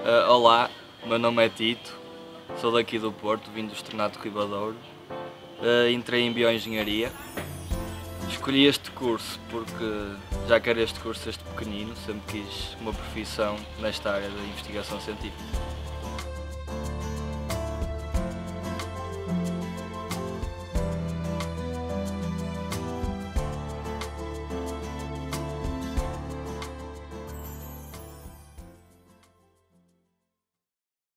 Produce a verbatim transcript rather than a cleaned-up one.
Uh, olá, meu nome é Tito, sou daqui do Porto, vim do Externato Ribadouro. Uh, entrei em Bioengenharia. Escolhi este curso porque já quero este curso desde pequenino, sempre quis uma profissão nesta área da investigação científica.